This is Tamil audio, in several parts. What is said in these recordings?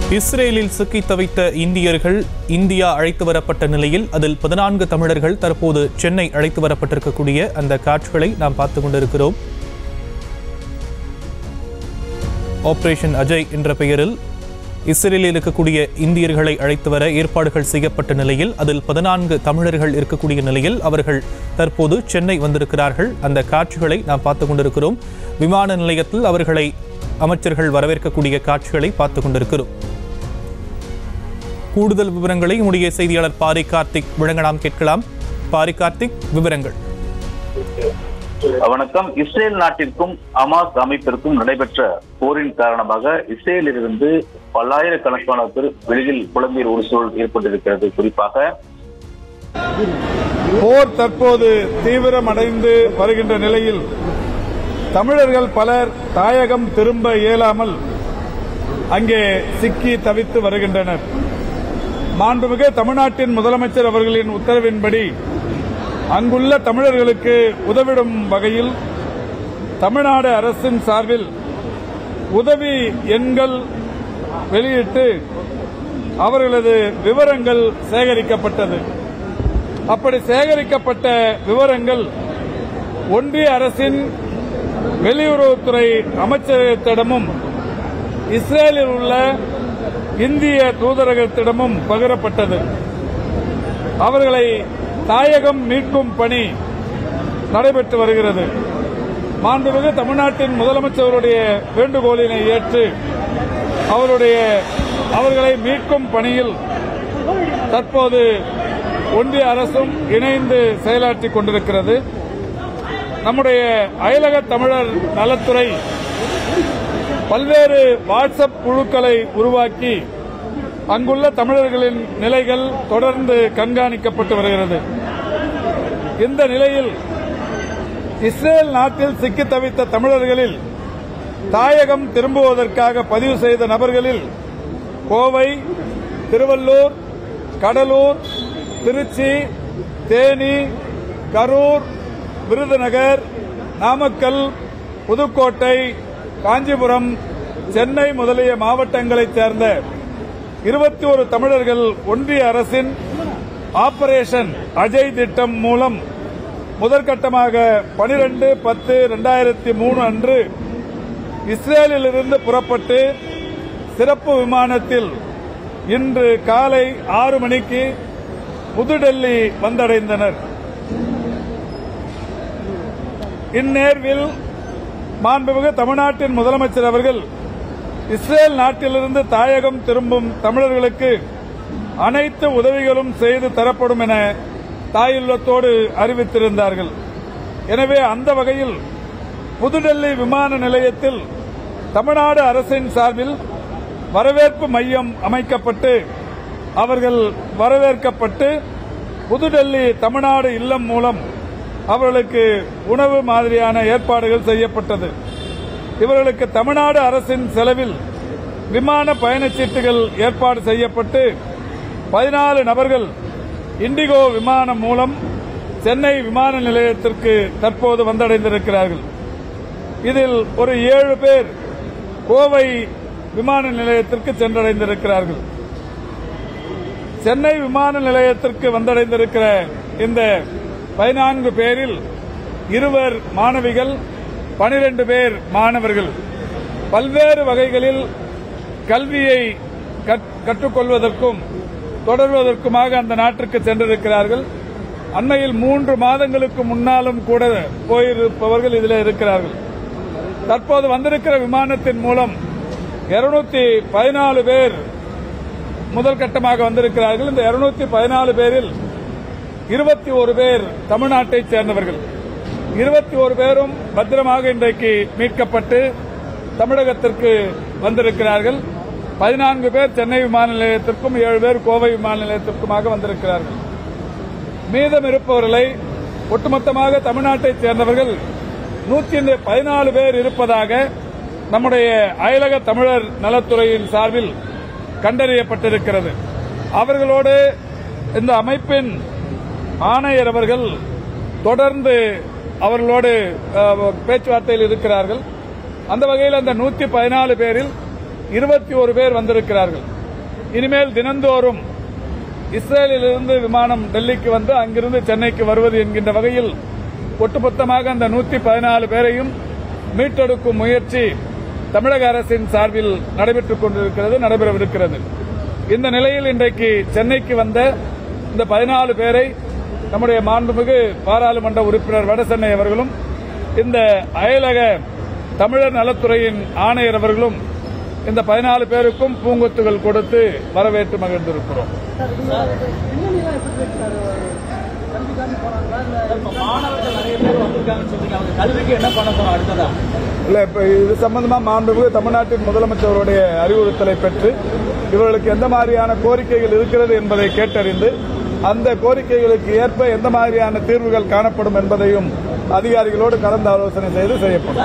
இஸ்ரேலில் சிக்கி தவித்த இந்தியர்கள் இந்தியா அழைத்து வரப்பட்ட நிலையில் அதில் 14 தமிழர்கள் தற்போது சென்னை அழைத்து வரப்பட்டிருக்கக்கூடிய அந்த காட்சிகளை நாம் பார்த்துக் கொண்டிருக்கிறோம். ஆபரேஷன் அஜய் என்ற பெயரில் இஸ்ரேலில் இருக்கக்கூடிய இந்தியர்களை அழைத்து வர ஏற்பாடுகள் செய்யப்பட்ட நிலையில் அதில் 14 தமிழர்கள் இருக்கக்கூடிய நிலையில் அவர்கள் தற்போது சென்னை வந்திருக்கிறார்கள். அந்த காட்சிகளை நாம் பார்த்துக் கொண்டிருக்கிறோம். விமான நிலையத்தில் அவர்களை அமைச்சர்கள் வரவேற்கக்கூடிய காட்சிகளை பார்த்துக் கொண்டிருக்கிறோம். கூடுதல் விவரங்களை நம்முடைய செய்தியாளர் பாரி கார்த்திக் வழங்க நாம் கேட்கலாம். பாரி கார்த்திக், விவரங்கள். வணக்கம். இஸ்ரேல் நாட்டிற்கும் ஹமாஸ் அமைப்பிற்கும் நடைபெற்ற போரின் காரணமாக இஸ்ரேலிலிருந்து பல்லாயிரக்கணக்கான பேர் வெளியில் புலம்பெயர் ஒரு சூழல் ஏற்பட்டிருக்கிறது. குறிப்பாக போர் தற்போது தீவிரமடைந்து வருகின்ற நிலையில் தமிழர்கள் பலர் தாயகம் திரும்ப இயலாமல் அங்கே சிக்கி தவித்து வருகின்றனர். மாண்புமிகு தமிழ்நாட்டின் முதலமைச்சர் அவர்களின் உத்தரவின்படி அங்குள்ள தமிழர்களுக்கு உதவிடும் வகையில் தமிழ்நாடு அரசின் சார்பில் உதவி எண்கள் வெளியிட்டு அவர்களது விவரங்கள் சேகரிக்கப்பட்டது. அப்படி சேகரிக்கப்பட்ட விவரங்கள் ஒன்றிய அரசின் வெளியுறவுத்துறை அமைச்சகத்திடமும் இஸ்ரேலில் உள்ள இந்திய தூதரகத்திடமும் பகிரப்பட்டது. அவர்களை தாயகம் மீட்கும் பணி நடைபெற்று வருகிறது. மாண்புமிகு தமிழ்நாட்டின் முதலமைச்சருடைய வேண்டுகோளினை ஏற்று அவர்களை மீட்கும் பணியில் தற்போது ஒன்றிய அரசும் இணைந்து செயலாற்றிக் கொண்டிருக்கிறது. நம்முடைய அயலக தமிழர் நலத்துறை பல்வேறு வாட்ஸ்அப் குழுக்களை உருவாக்கி அங்குள்ள தமிழர்களின் நிலைகள் தொடர்ந்து கண்காணிக்கப்பட்டு வருகிறது. இந்த நிலையில் இஸ்ரேல் நாட்டில் சிக்கி தவித்த தமிழர்களில் தாயகம் திரும்புவதற்காக பதிவு செய்த நபர்களில் கோவை, திருவள்ளூர், கடலூர், திருச்சி, தேனி, கரூர், விருதுநகர், நாமக்கல், புதுக்கோட்டை, காஞ்சிபுரம், சென்னை முதலிய மாவட்டங்களைச் சேர்ந்த 21 தமிழர்கள் ஒன்றிய அரசின் ஆபரேஷன் அஜய் திட்டம் மூலம் முதற்கட்டமாக 12/10/2003 அன்று இஸ்ரேலிலிருந்து புறப்பட்டு சிறப்பு விமானத்தில் இன்று காலை 6 மணிக்கு புதுடெல்லி வந்தடைந்தனர். இந்நேர்வில் மாண்புமிகு தமிழ்நாட்டின் முதலமைச்சர் அவர்கள் இஸ்ரேல் நாட்டிலிருந்து தாயகம் திரும்பும் தமிழர்களுக்கு அனைத்து உதவிகளும் செய்து தரப்படும் என தாயுள்ளத்தோடு அறிவித்திருந்தார்கள். எனவே அந்த வகையில் புதுடெல்லி விமான நிலையத்தில் தமிழ்நாடு அரசின் சார்பில் வரவேற்பு மையம் அமைக்கப்பட்டு அவர்கள் வரவேற்கப்பட்டு புதுடெல்லி தமிழ்நாடு இல்லம் மூலம் அவர்களுக்கு உணவு மாதிரியான ஏற்பாடுகள் செய்யப்பட்டது. இவர்களுக்கு தமிழ்நாடு அரசின் செலவில் விமான பயணச்சீட்டுகள் ஏற்பாடு செய்யப்பட்டு 14 நபர்கள் இண்டிகோ விமானம் மூலம் சென்னை விமான நிலையத்திற்கு தற்போது வந்தடைந்திருக்கிறார்கள். இதில் ஒரு 7 பேர் கோவை விமான நிலையத்திற்கு சென்றடைந்திருக்கிறார்கள். சென்னை விமான நிலையத்திற்கு வந்தடைந்திருக்கிற இந்த 14 பேரில் 2 மாணவிகள், 12 பேர் மாணவர்கள். பல்வேறு வகைகளில் கல்வியை கற்றுக்கொள்வதற்கும் தொடர்வதற்குமாக அந்த நாட்டிற்கு சென்றிருக்கிறார்கள். அண்மையில் 3 மாதங்களுக்கு முன்னாலும் கூட போயிருப்பவர்கள் இதில் இருக்கிறார்கள். தற்போது வந்திருக்கிற விமானத்தின் மூலம் 214 பேர் முதல் கட்டமாக வந்திருக்கிறார்கள். இந்த 214 பேரில் 21 பேர் தமிழ்நாட்டைச் சேர்ந்தவர்கள். 21 பேரும் பத்திரமாக இன்றைக்கு மீட்கப்பட்டு தமிழகத்திற்கு வந்திருக்கிறார்கள். 14 பேர் சென்னை விமான நிலையத்திற்கும் 7 பேர் கோவை விமான நிலையத்திற்குமாக வந்திருக்கிறார்கள். மீதம் இருப்பவர்களை ஒட்டுமொத்தமாக தமிழ்நாட்டைச் சேர்ந்தவர்கள் 114 பேர் இருப்பதாக நம்முடைய அயலக தமிழர் நலத்துறையின் சார்பில் கண்டறியப்பட்டிருக்கிறது. அவர்களோடு இந்த அமைப்பின் ஆணையர் அவர்கள் தொடர்ந்து அவர்களோடு பேச்சுவார்த்தையில் இருக்கிறார்கள். அந்த வகையில் அந்த 114 பேரில் 21 பேர் வந்திருக்கிறார்கள். இனிமேல் தினந்தோறும் இஸ்ரேலிலிருந்து விமானம் டெல்லிக்கு வந்து அங்கிருந்து சென்னைக்கு வருவது என்கின்ற வகையில் ஒட்டுமொத்தமாக அந்த 114 பேரையும் மீட்டெடுக்கும் முயற்சி தமிழக அரசின் சார்பில் நடைபெறவிருக்கிறது. இந்த நிலையில் இன்றைக்கு சென்னைக்கு வந்த இந்த 14 பேரை நம்முடைய மாண்புமிகு பாராளுமன்ற உறுப்பினர் வடசென்னை அவர்களும் இந்த அயலக தமிழர் நலத்துறையின் ஆணையர் அவர்களும் இந்த 14 பேருக்கும் பூங்கொத்துகள் கொடுத்து வரவேற்று மகிழ்ந்திருக்கிறோம். இல்ல, இப்ப இது சம்பந்தமா மாண்புமிகு தமிழ்நாட்டின் முதலமைச்சருடைய அறிவுறுத்தலை பெற்று இவர்களுக்கு எந்த மாதிரியான கோரிக்கைகள் இருக்கிறது என்பதை கேட்டறிந்து அந்த கோரிக்கைகளுக்கு ஏற்ப எந்த மாதிரியான தீர்வுகள் காணப்படும் என்பதையும் அதிகாரிகளோடு கலந்து ஆலோசனை செய்து செய்யப்படும்.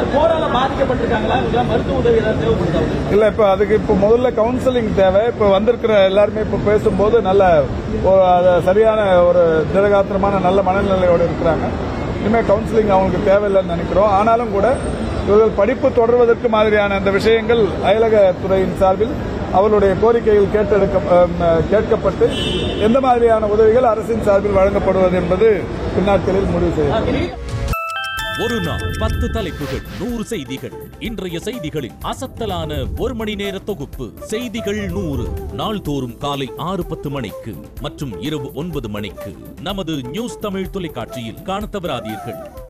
இல்ல, இப்ப அதுக்கு இப்ப முதல்ல கவுன்சிலிங் தேவை. இப்ப வந்திருக்கிற எல்லாருமே இப்ப பேசும்போது நல்ல சரியான ஒரு திடகாத்திரமான நல்ல மனநிலையோடு இருக்கிறாங்க. இனிமே கவுன்சிலிங் அவங்களுக்கு தேவையில்லைன்னு நினைக்கிறோம். ஆனாலும் கூட இவர்கள் படிப்பு தொடர்வதற்கு மாதிரியான அந்த விஷயங்கள் அயலக துறையின் சார்பில் அவர்களுடைய கோரிக்கைகள் கேட்கப்பட்டு எந்த மாதிரியான உதவிகள் அரசின் சார்பில் வழங்கப்படுவது என்பது பின்னாட்களில் முடிவு செய்யப்படும். ஒரு நாள் 10 தலைப்புகள் 100 செய்திகள். இன்றைய செய்திகளின் அசத்தலான ஒரு மணி நேர தொகுப்பு செய்திகள் 100 நாள்தோறும் காலை 6:10 மணிக்கு மற்றும் இரவு 9 மணிக்கு நமது நியூஸ் தமிழ் தொலைக்காட்சியில் காணத் தவறாதீர்கள்.